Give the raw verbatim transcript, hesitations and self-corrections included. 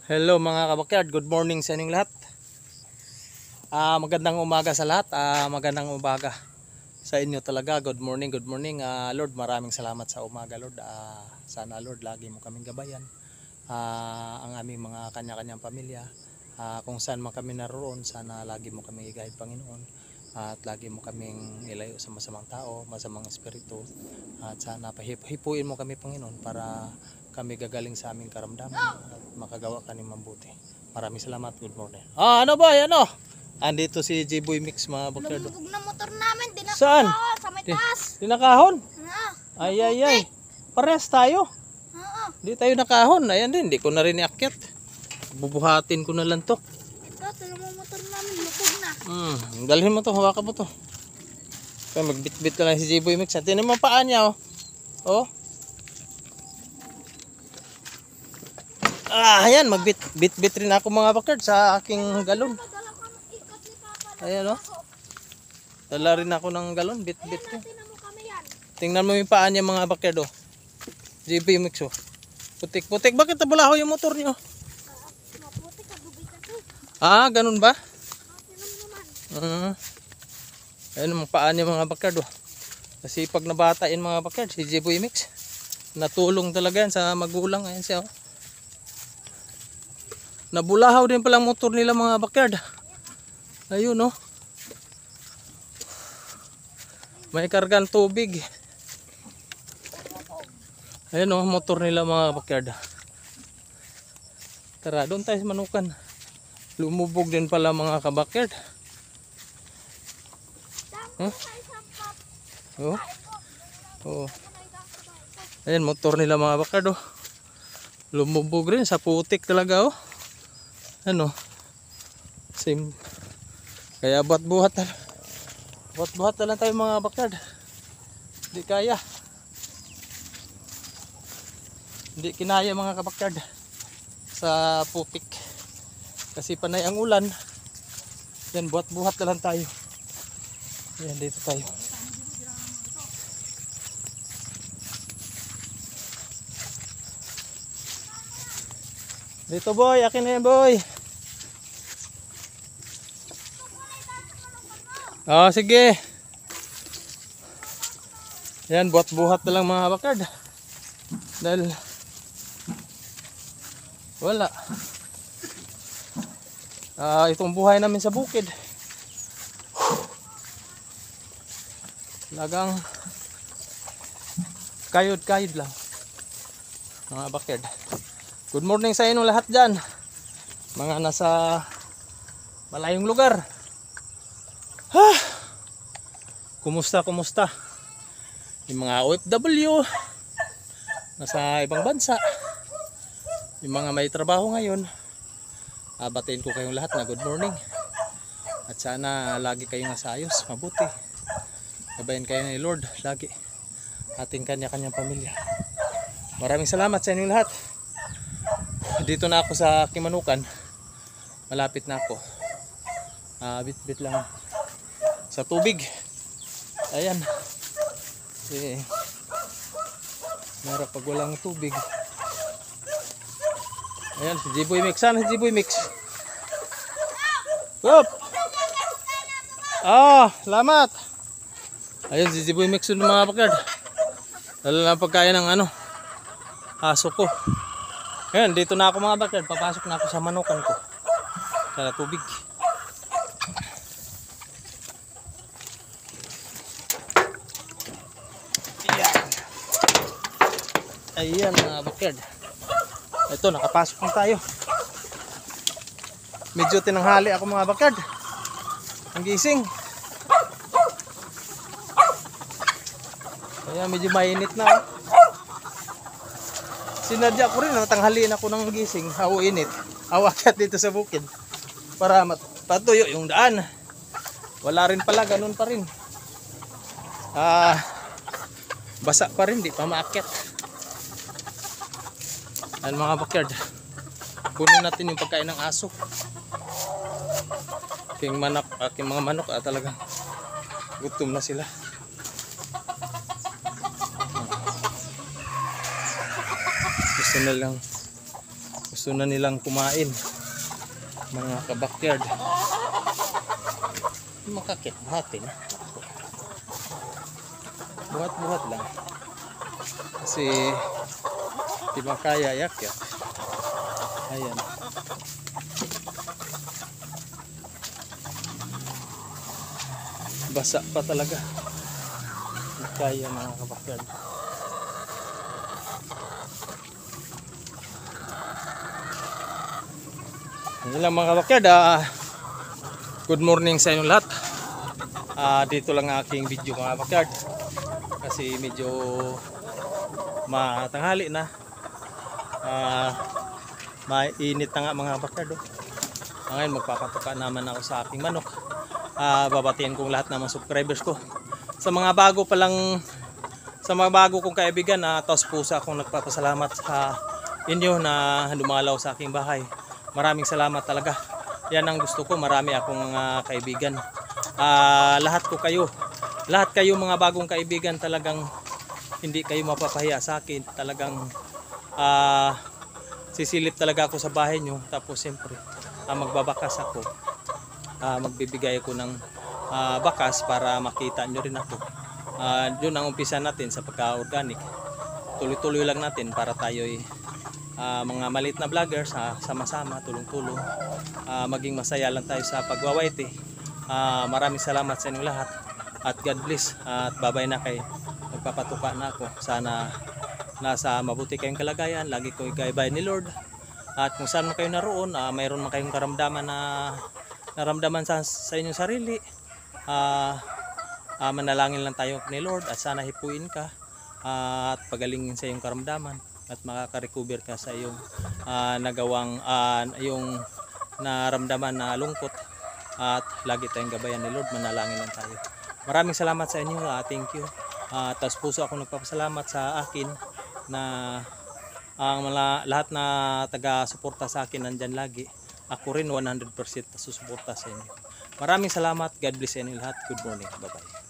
Hello mga kabakyard, good morning sa inyong lahat. Ah, magandang umaga sa lahat. Ah, magandang umaga sa inyo talaga. Good morning, good morning. Ah, Lord, maraming salamat sa umaga, Lord. Ah, sana Lord, lagi mo kaming gabayan. Ah, ang aming mga kanya-kanyang pamilya. Ah, kung saan man kami naroon, sana lagi mo kami i-guide, Panginoon. At lagi mo kaming ilayo sa masamang tao, masamang espiritu. At sana pahipuin mo kami, Panginoon, para kami gagaling sa aming karamdaman at makagawa ka ng mabuti. Maraming salamat. Good morning. Ah, ano ba? Ano? Andito si J-Boy Mix, mga bakyardo. Lumubog na motor namin. Dinakahon. Saan? Sa may taas. Dinakahon? Oo. Ay, ay, ay. Parehas tayo. Oo. Hindi tayo nakahon. Ayan din. Hindi ko na rin iakyat. Bubuhatin ko na lang to. Ito, tulong mo motor namin. Lubog na. Hmm. Dalhin mo to. Hawakan mo to. Kaya magbit-bit ka lang si J-Boy Mix. At tinan mo paa niya, oh. Oh. Ah, ayan, magbit-bit rin ako mga bakyard sa aking galon. Padala ko ng ikot ni Papa. Ayan, oh. Dala rin ako ng galon, bit-bit ko. Tingnan mo kami yan. Tingnan mo yung paa niya mga bakyard, oh. J B Mix, oh. Putik-putik. Bakit tabulaho yung motor niyo? Maputi ka, dubig kasi. Ah, ganun ba? Tingnan mo naman. Uh, ayan ang paa niya mga bakyard, oh. Kasi pag nabatain mga bakyard, si J B Mix. Natulong talaga yan sa magulang. Ayan siya, oh. Nabulahaw din palang motor nila mga bakyard. Ayun, no. May kargan tubig. Ayun, no, motor nila mga bakyard. Tara, doon tayo sa Manukan. Lumubog din pala mga kabakyard. Huh? Oh. Oh. Ayun, motor nila mga bakyard, oh. Lumubog rin sa putik talaga, oh. Ano, same. Kaya buhat buhat buhat buhat na lang tayo mga bakyard. Hindi kaya, hindi kinaya mga kabakyard sa putik kasi panay ang ulan. Yan, buhat buhat na lang tayo. Yan, dito tayo. Dito boy, akin na yan boy. Oh, sige. Yan, buhat-buhat na lang mga bakyard. Dahil wala. Ah, itong buhay namin sa bukid. Lagang kayod-kayod lang mga bakyard. Good morning sa inyo lahat dyan. Mga nasa malayong lugar. Ha! Kumusta, kumusta? Yung mga O F W nasa ibang bansa. Yung mga may trabaho ngayon. Abatiin ko kayong lahat na good morning. At sana lagi kayong nasa ayos, mabuti. Gabayan kayo ni Lord lagi. Ating kanya-kanyang pamilya. Maraming salamat sa inyo lahat. Dito na ako sa Kimanukan. Malapit na ako. Ah, bit-bit lang sa tubig. Ayan. Eh, meron pag walang tubig. Ayan, si J-Boy Mix. Saan si J-Boy Mix? Up! Ah, salamat. Ayun, si J-Boy Mix yung mga bakyard. Dala na pagkain ng ano, aso ko. Ayan, dito na ako mga bakyard. Papasok na ako sa Manukan ko. Sa tubig. Ayan mga bakyard. Ito, nakapasok na tayo. Medyo tinanghali ako mga bakyard. Ang gising. Ayan, medyo mainit na, oh. Sinadya ko rin, natanghaliin ako ng gising. Ako init. Awakat dito sa bukid. Para patuyo yung daan. Wala rin pala, ganun pa rin. Ah, basa pa rin, di pa maakyat. Ayan mga bakyard. Kunin natin yung pagkain ng aso. Aking manok, aking mga manok, ah, talagang gutom na sila. Gusto na lang Gusto na nilang kumain. Mga kabakyard. Makakit, buhatin. Buhat-buhat lang. Kasi di ba kaya yak-yak. Ayan. Basa pa talaga. Di kaya mga kabakyard. Yan lang mga kabakyard. Ah, good morning sa inyong lahat. Ah, dito lang ang aking video mga kabakyard. Kasi medyo matanghali na. Ah, mainit na nga mga kabakyard. Oh. Ngayon magpapatuka naman ako sa aking manok. Ah, babatihan kong lahat ng mga subscribers ko. Sa mga bago pa lang, sa mga bago kong kaibigan, uh, taos pusa akong nagpapasalamat sa inyo na dumalaw sa aking bahay. Maraming salamat talaga. Yan ang gusto ko, marami akong mga kaibigan. Uh, lahat ko kayo, lahat kayo mga bagong kaibigan, talagang hindi kayo mapapahiya sa akin. Talagang uh, sisilip talaga ako sa bahay nyo. Tapos siyempre uh, magbabakas ako. Uh, magbibigay ako ng uh, bakas para makita nyo rin ako. Uh, yun ang umpisa natin sa pagka-organic. Tuloy-tuloy lang natin para tayo'y uh, mga maliit na vloggers, uh, sama-sama, tulong-tulong. Uh, maging masaya lang tayo sa pagwawaiti. Uh, maraming salamat sa inyong lahat. At God bless. Uh, at babay na kay magpapatuka na ako. Sana nasa mabuti kayong kalagayan. Lagi ko igaybay ni Lord. At kung saan man kayo naroon, uh, mayroon man kayong karamdaman na naramdaman sa, sa inyong sarili, uh, uh, manalangin lang tayo ni Lord at sana hipuin ka uh, at pagalingin sa iyong karamdaman at makaka-recover ka sa iyong uh, nagawang uh, yung naramdaman na lungkot at lagi tayong gabayan ni Lord, manalangin lang tayo. Maraming salamat sa inyo, uh, thank you. Uh, tas puso ako nagpapasalamat sa akin na ang uh, lahat na taga-suporta sa akin nandyan lagi. Ako rin one hundred percent susuporta sa inyo. Maraming salamat. God bless sa inyo lahat. Good morning. Bye-bye.